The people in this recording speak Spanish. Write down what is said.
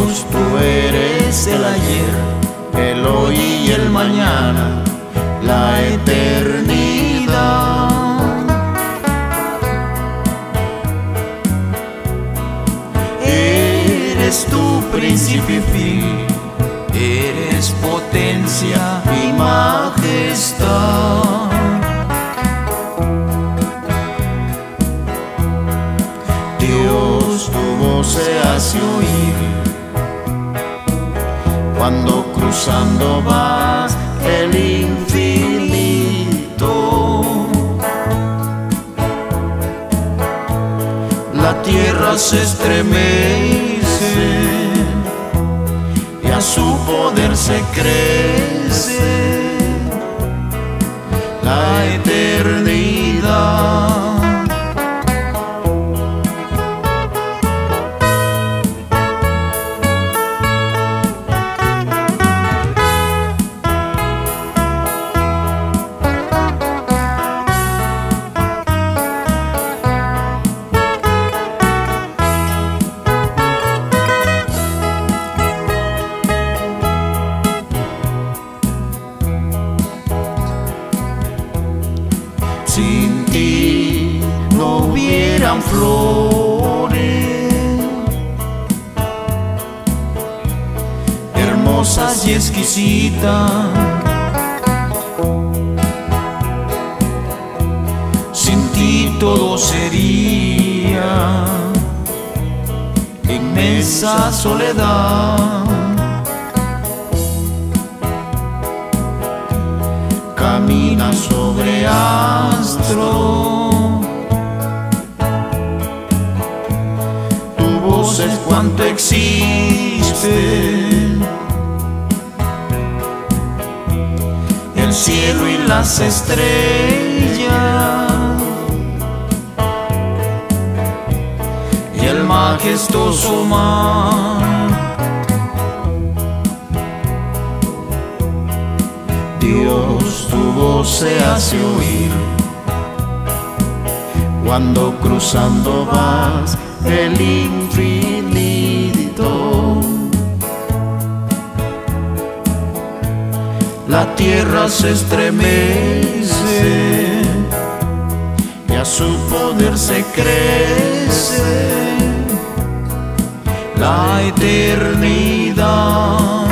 Dios, tú eres el ayer, el hoy y el mañana, la eternidad. Eres tu principio y fin, eres potencia y majestad. Dios, tu voz se hace oír cuando cruzando vas el infinito. La tierra se estremece y a su poder se crece la eternidad. Sin ti no hubieran flores hermosas y exquisitas. Sin ti todo sería inmensa soledad. Camina sobre astro, tu voz es cuanto existe, el cielo y las estrellas y el majestuoso mar. Dios, tu voz se hace oír cuando cruzando vas el infinito. La tierra se estremece y a su poder se crece la eternidad.